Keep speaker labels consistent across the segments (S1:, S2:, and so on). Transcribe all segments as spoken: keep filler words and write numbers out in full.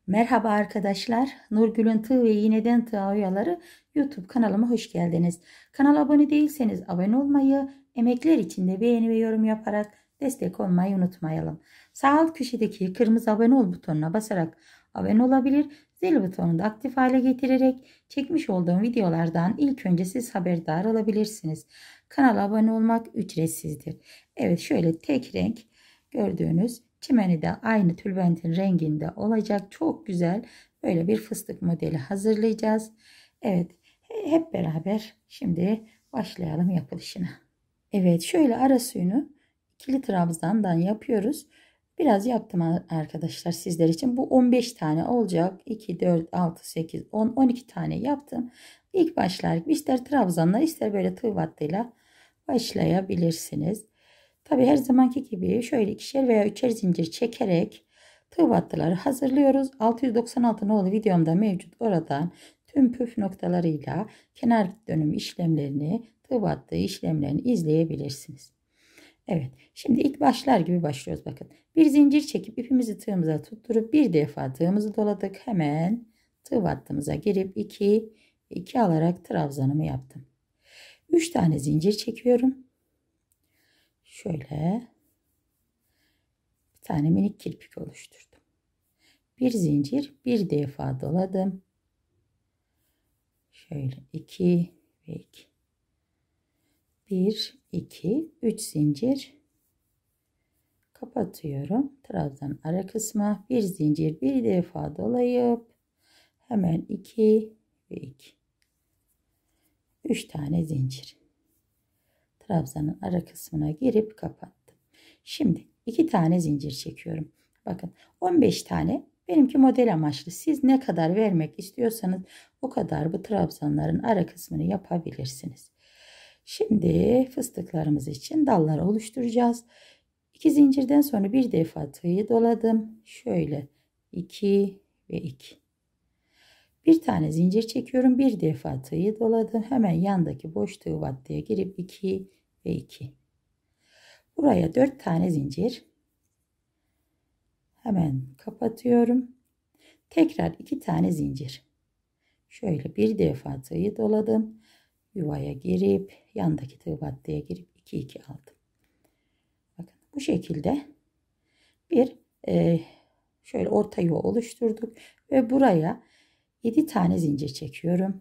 S1: Merhaba arkadaşlar. Nurgül'ün Tığ ve İğneden Tığa Oyaları YouTube kanalıma hoş geldiniz. Kanala abone değilseniz abone olmayı, emekler için de beğeni ve yorum yaparak destek olmayı unutmayalım. Sağ alt köşedeki kırmızı abone ol butonuna basarak abone olabilir, zil butonunu da aktif hale getirerek çekmiş olduğum videolardan ilk önce siz haberdar olabilirsiniz. Kanala abone olmak ücretsizdir. Evet, şöyle tek renk gördüğünüz çimeni de aynı tülbentin renginde olacak. Çok güzel böyle bir fıstık modeli hazırlayacağız. Evet, hep beraber şimdi başlayalım yapılışına. Evet, şöyle ara suyunu ikili trabzandan yapıyoruz. Biraz yaptım arkadaşlar sizler için. Bu on beş tane olacak. iki, dört, altı, sekiz, on, on iki tane yaptım. İlk başlar ister trabzanla ister böyle tığ battıyla başlayabilirsiniz. Tabi her zamanki gibi şöyle ikişer veya üçer zincir çekerek tığ battıları hazırlıyoruz. altı yüz doksan altı nolu videomda mevcut, oradan tüm püf noktalarıyla kenar dönüm işlemlerini, tığ battığı işlemlerini izleyebilirsiniz. Evet, şimdi ilk başlar gibi başlıyoruz. Bakın, bir zincir çekip ipimizi tığımıza tutturup bir defa tığımızı doladık. Hemen tığ battığımıza girip iki iki alarak trabzanımı yaptım. üç tane zincir çekiyorum. Şöyle bir tane minik kirpik oluşturdum. Bir zincir, bir defa doladım. Şöyle iki ve iki. bir, iki, üç zincir kapatıyorum. Trabzanın ara kısmı bir zincir, bir defa dolayıp hemen iki ve iki. üç tane zincir. Trabzanın ara kısmına girip kapattım. Şimdi iki tane zincir çekiyorum. Bakın, on beş tane benimki model amaçlı. Siz ne kadar vermek istiyorsanız o kadar bu trabzanların ara kısmını yapabilirsiniz. Şimdi fıstıklarımız için dallar oluşturacağız. iki zincirden sonra bir defa tığı doladım. Şöyle iki ve iki. Bir tane zincir çekiyorum. Bir defa tığı doladım. Hemen yandaki boş tığ battıya girip iki ve iki. Buraya dört tane zincir. Hemen kapatıyorum. Tekrar iki tane zincir. Şöyle bir defa tığı doladım. Yuvaya girip yandaki tığ battıya girip iki iki aldım. Bakın, bu şekilde bir e, şöyle orta yuva oluşturduk ve buraya yedi tane zincir çekiyorum.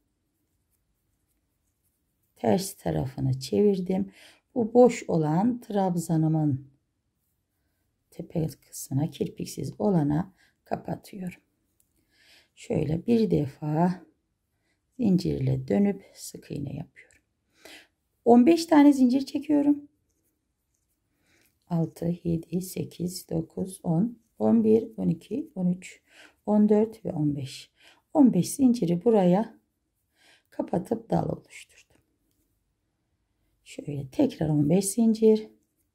S1: Ters tarafını çevirdim. Bu boş olan trabzanımın tepe kısmına, kirpiksiz olana kapatıyorum. Şöyle bir defa zincirle dönüp sık iğne yapıyorum. on beş tane zincir çekiyorum. altı, yedi, sekiz, dokuz, on, on bir, on iki, on üç, on dört ve on beş. on beş zinciri buraya kapatıp dal oluşturdum. Şöyle tekrar on beş zincir.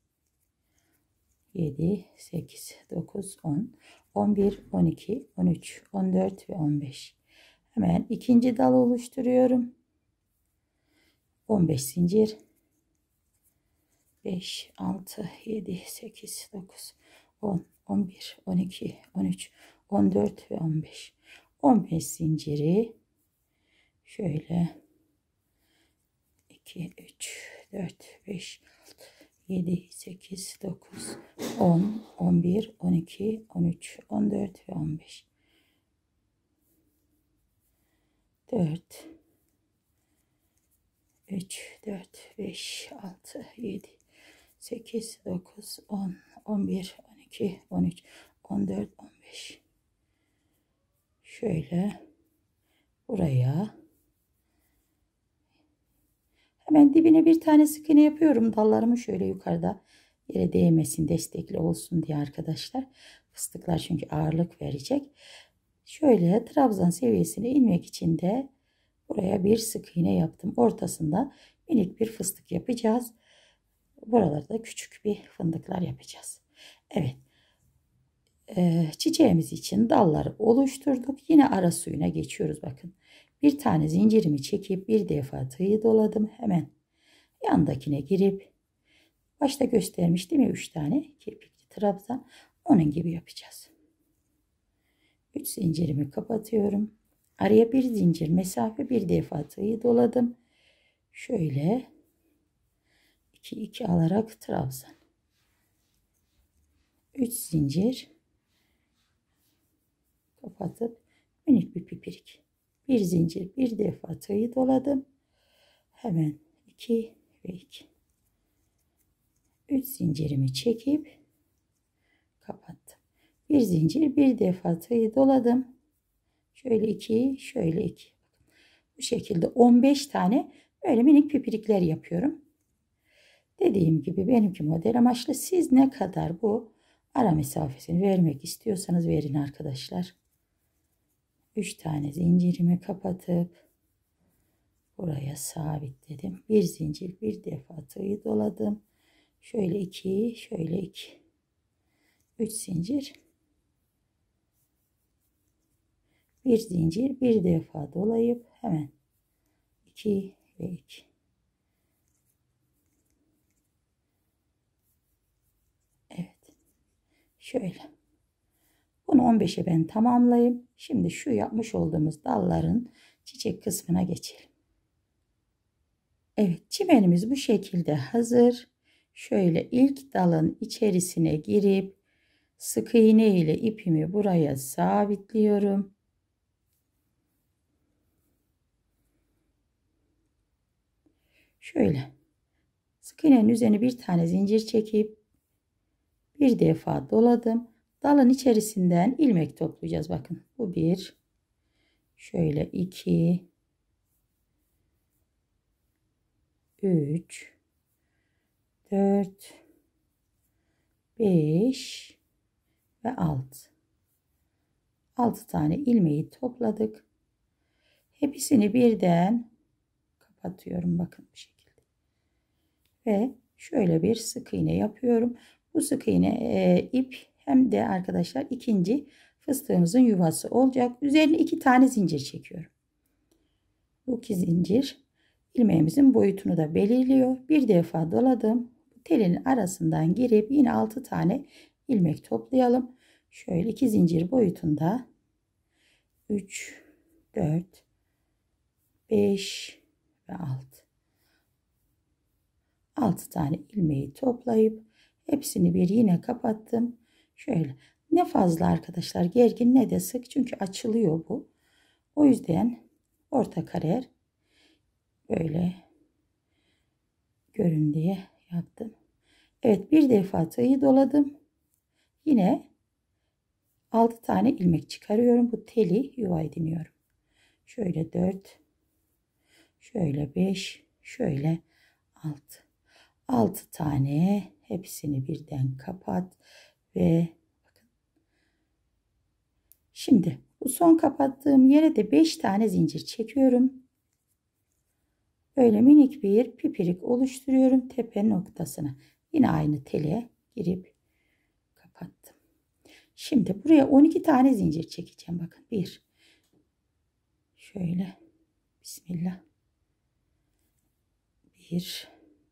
S1: yedi, sekiz, dokuz, on, on bir, on iki, on üç, on dört ve on beş. Hemen ikinci dal oluşturuyorum. on beş zincir. beş, altı, yedi, sekiz, dokuz, on, on bir, on iki, on üç, on dört ve on beş. on beş zinciri şöyle iki, üç, dört, beş, altı, yedi, sekiz, dokuz, on, on bir, on iki, on üç, on dört ve on beş. dört, üç, dört, beş, altı, yedi, sekiz, dokuz, on, on bir, on iki, on üç, on dört, on beş. Şöyle buraya hemen dibine bir tane sık iğne yapıyorum. Dallarımı şöyle yukarıda yere değmesin, destekli olsun diye arkadaşlar. Fıstıklar çünkü ağırlık verecek. Şöyle trabzan seviyesine inmek için de buraya bir sık iğne yaptım. Ortasında minik bir fıstık yapacağız. Buralarda küçük bir fındıklar yapacağız. Evet. Ee, çiçeğimiz için dalları oluşturduk. Yine ara suyuna geçiyoruz. Bakın. Bir tane zincirimi çekip bir defa tığı doladım. Hemen yandakine girip başta göstermiştim ya üç tane kirpikli trabzan. Onun gibi yapacağız. üç zincirimi kapatıyorum. Araya bir zincir mesafe, bir defa tığ'ı doladım. Şöyle iki iki alarak trabzan. üç zincir kapatıp minik bir pipirik. Bir zincir, bir defa tığ'ı doladım. Hemen iki ve iki. üç zincirimi çekip kapattım. Bir zincir, bir defa tığ'ı doladım. Şöyle iki, şöyle iki. Bu şekilde on beş tane böyle minik pipirikler yapıyorum. Dediğim gibi benimki model amaçlı. Siz ne kadar bu ara mesafesini vermek istiyorsanız verin arkadaşlar. üç tane zincirimi kapatıp buraya sabitledim. Bir zincir, bir defa tığ'ı doladım. Şöyle iki, şöyle iki. üç zincir. Bir zincir, bir defa dolayıp hemen iki ve iki. Evet. Şöyle. Bunu on beşe ben tamamlayayım. Şimdi şu yapmış olduğumuz dalların çiçek kısmına geçelim. Evet, çimenimiz bu şekilde hazır. Şöyle ilk dalın içerisine girip sık iğne ile ipimi buraya sabitliyorum. Şöyle sık iğnenin üzerine bir tane zincir çekip bir defa doladım. Dalın içerisinden ilmek toplayacağız. Bakın bu bir, şöyle iki, üç, dört, beş ve altı. altı tane ilmeği topladık. Hepsini birden kapatıyorum. Bakın bu şekilde. Ve şöyle bir sık iğne yapıyorum. Bu sık iğne e, ip hem de arkadaşlar ikinci fıstığımızın yuvası olacak. Üzerine iki tane zincir çekiyorum. Bu iki zincir ilmeğimizin boyutunu da belirliyor. Bir defa doladım. Telin arasından girip yine altı tane ilmek toplayalım. Şöyle iki zincir boyutunda üç, dört, beş ve altı. altı tane ilmeği toplayıp hepsini bir yine kapattım. Şöyle ne fazla arkadaşlar gergin ne de sık, çünkü açılıyor bu. O yüzden orta karer böyle görün diye yaptım. Evet, bir defa tığ'ı doladım. Yine altı tane ilmek çıkarıyorum. Bu teli yuva ediniyorum. Şöyle dört, şöyle beş, şöyle altı. altı tane hepsini birden kapat ve bakın. Şimdi bu son kapattığım yere de beş tane zincir çekiyorum. Böyle minik bir pipirik oluşturuyorum tepe noktasına. Yine aynı tele girip kapattım. Şimdi buraya on iki tane zincir çekeceğim. Bakın bir, şöyle bismillah, bir,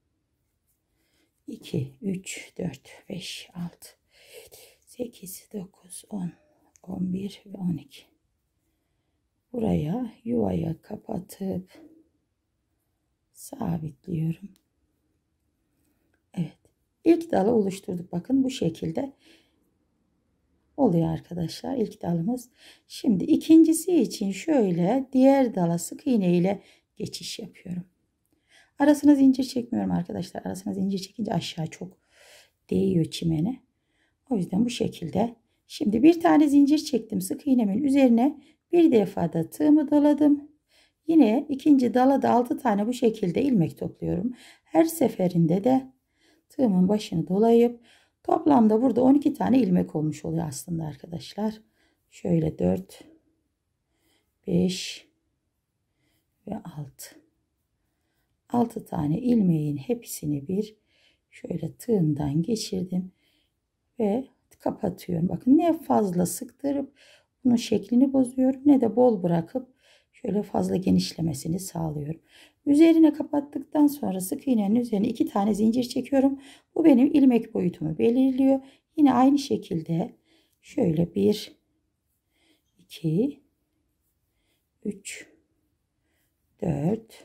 S1: iki, üç, dört, beş, altı, sekiz, dokuz, on, on bir ve on iki. Buraya yuvaya kapatıp sabitliyorum. Evet. İlk dalı oluşturduk. Bakın bu şekilde oluyor arkadaşlar. İlk dalımız. Şimdi ikincisi için şöyle diğer dala sık iğne ile geçiş yapıyorum. Arasına zincir çekmiyorum arkadaşlar. Arasına zincir çekince aşağı çok değiyor çimene. O yüzden bu şekilde. Şimdi bir tane zincir çektim. Sık iğnemin üzerine bir defa da tığımı doladım. Yine ikinci dala da altı tane bu şekilde ilmek topluyorum. Her seferinde de tığımın başını dolayıp toplamda burada on iki tane ilmek olmuş oluyor aslında arkadaşlar. Şöyle dört, beş ve altı. altı tane ilmeğin hepsini bir şöyle tığımdan geçirdim ve kapatıyorum. Bakın ne fazla sıktırıp bunun şeklini bozuyorum ne de bol bırakıp şöyle fazla genişlemesini sağlıyorum. Üzerine kapattıktan sonra sık iğnenin üzerine iki tane zincir çekiyorum. Bu benim ilmek boyutumu belirliyor. Yine aynı şekilde şöyle bir, iki, üç, dört,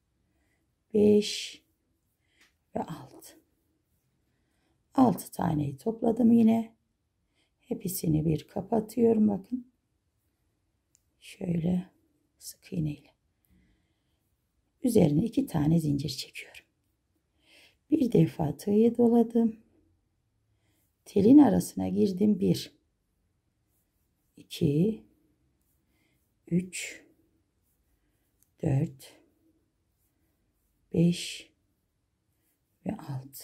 S1: beş ve altı. altı taneyi topladım yine. Hepsini bir kapatıyorum bakın. Şöyle sık iğne ile. Üzerine iki tane zincir çekiyorum. Bir defa tığı doladım. Telin arasına girdim. bir, iki, üç, dört, beş ve altı.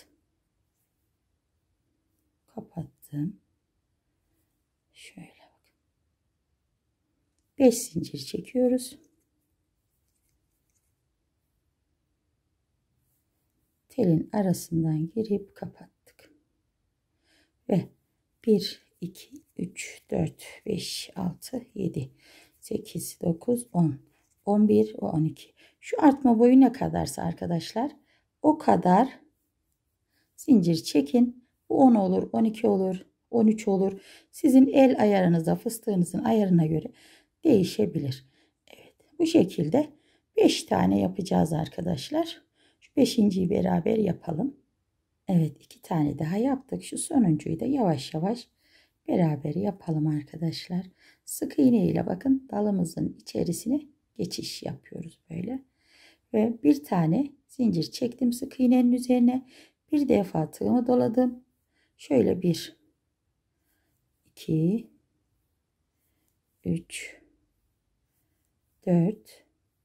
S1: Kapattım. Şöyle bakın. beş zincir çekiyoruz. Telin arasından girip kapattık. Ve bir, iki, üç, dört, beş, altı, yedi, sekiz, dokuz, on, on bir ve on iki. Şu artma boyu ne kadarsa arkadaşlar o kadar zincir çekin. Bu on olur, on iki olur, on üç olur. Sizin el ayarınıza, fıstığınızın ayarına göre değişebilir. Evet, bu şekilde beş tane yapacağız arkadaşlar. Şu beşinciyi beraber yapalım. Evet, iki tane daha yaptık. Şu sonuncuyu da yavaş yavaş beraber yapalım arkadaşlar. Sık iğne ile bakın dalımızın içerisine geçiş yapıyoruz böyle. Ve bir tane zincir çektim sık iğnenin üzerine. Bir defa tığımı doladım. Şöyle bir, iki, üç, dört,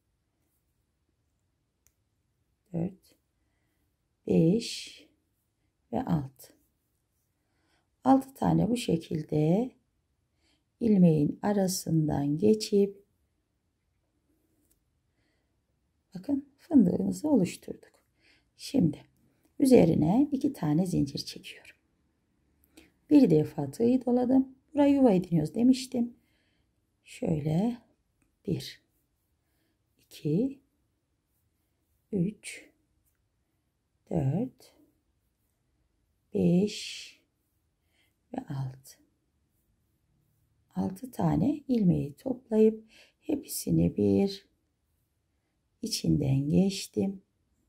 S1: dört, beş ve altı. altı tane bu şekilde ilmeğin arasından geçip bakın fındığımızı oluşturduk. Şimdi üzerine iki tane zincir çekiyorum. Bir defa tığı doladım. Burayı yuva ediniyoruz demiştim. Şöyle bir, iki, üç, dört, beş ve altı. altı tane ilmeği toplayıp hepsini bir içinden geçtim.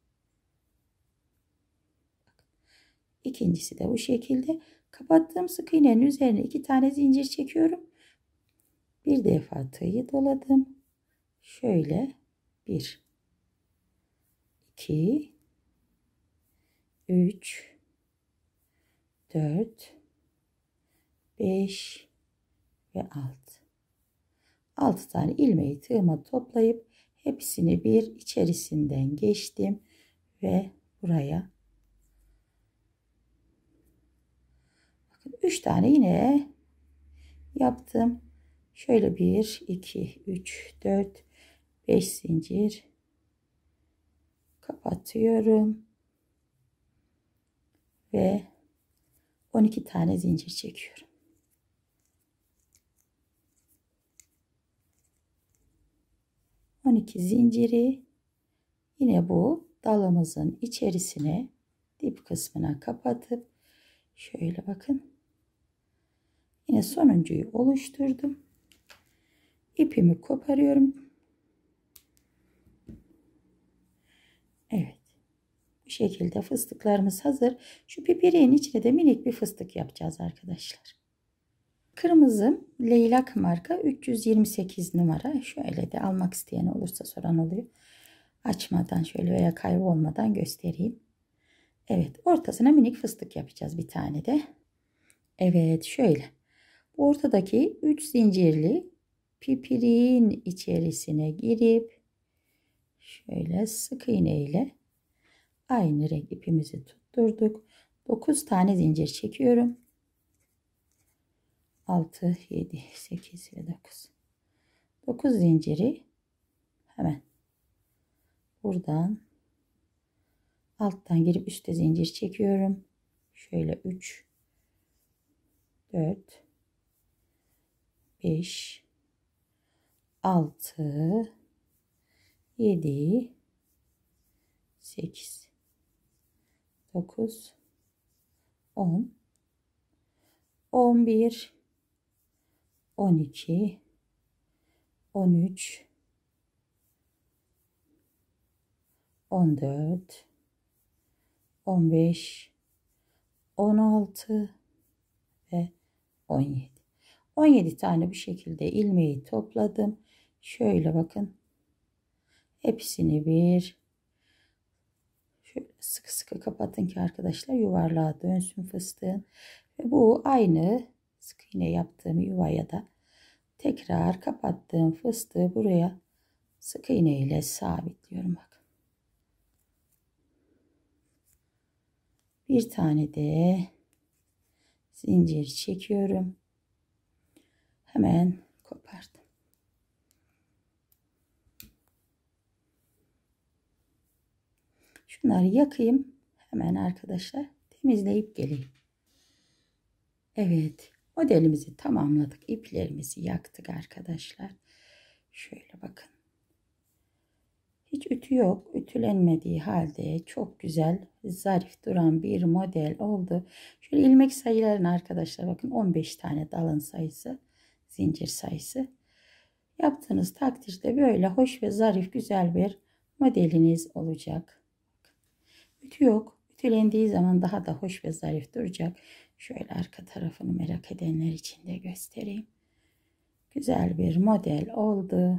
S1: İkincisi de bu şekilde. Kapattığım sık iğnenin üzerine iki tane zincir çekiyorum. Bir defa tığı doladım. Şöyle bir, iki, üç, dört, beş ve altı. altı tane ilmeği tığıma toplayıp hepsini bir içerisinden geçtim ve buraya bakın üç tane yine yaptım. Şöyle bir, iki, üç, dört, beş zincir kapatıyorum ve on iki tane zincir çekiyorum. on iki zinciri yine bu dalımızın içerisine dip kısmına kapatıp şöyle bakın yine sonuncuyu oluşturdum. İpimi koparıyorum. Evet. Bu şekilde fıstıklarımız hazır. Şu piperiğin içine de minik bir fıstık yapacağız arkadaşlar. Kırmızı leylak marka üç yüz yirmi sekiz numara. Şöyle de almak isteyen olursa soran oluyor. Açmadan şöyle veya kaybolmadan göstereyim. Evet, ortasına minik fıstık yapacağız bir tane de. Evet, şöyle. Bu ortadaki üç zincirli pipiriğin içerisine girip şöyle sık iğne ile aynı renk ipimizi tutturduk. dokuz tane zincir çekiyorum. altı, yedi, sekiz ve dokuz. dokuz zinciri hemen buradan alttan girip üstte zincir çekiyorum. Şöyle üç, dört, beş, altı, yedi, sekiz, dokuz, on, on bir, on iki, on üç, on dört, on beş, on altı ve on yedi. on yedi tane bu şekilde ilmeği topladım. Şöyle bakın. Hepsini bir şöyle sıkı sıkı kapatın ki arkadaşlar yuvarlığa dönsün fıstığın. Ve bu aynı sık iğne yaptığım yuvaya da tekrar kapattığım fıstığı buraya sık iğne ile sabitliyorum. Bakın. Bir tane de zincir çekiyorum. Hemen kopardım. Şunları yakayım. Hemen arkadaşlar temizleyip geleyim. Evet. Modelimizi tamamladık. İplerimizi yaktık arkadaşlar. Şöyle bakın. Hiç ütü yok. Ütülenmediği halde çok güzel, zarif duran bir model oldu. Şöyle ilmek sayılarını arkadaşlar bakın on beş tane dalın sayısı, zincir sayısı. Yaptığınız takdirde böyle hoş ve zarif güzel bir modeliniz olacak. Ütü yok. Ütülendiği zaman daha da hoş ve zarif duracak. Şöyle arka tarafını merak edenler için de göstereyim. Güzel bir model oldu.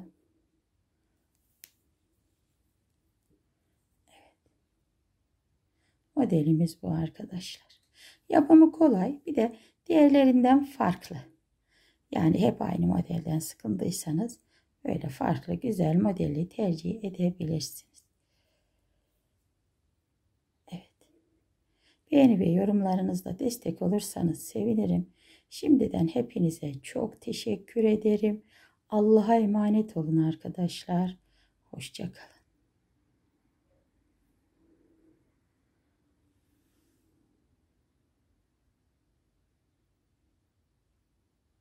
S1: Evet. Modelimiz bu arkadaşlar. Yapımı kolay. Bir de diğerlerinden farklı. Yani hep aynı modelden sıkıldıysanız böyle farklı güzel modeli tercih edebilirsiniz. Evet. Beğeni ve yorumlarınızla destek olursanız sevinirim. Şimdiden hepinize çok teşekkür ederim. Allah'a emanet olun arkadaşlar. Hoşça kalın.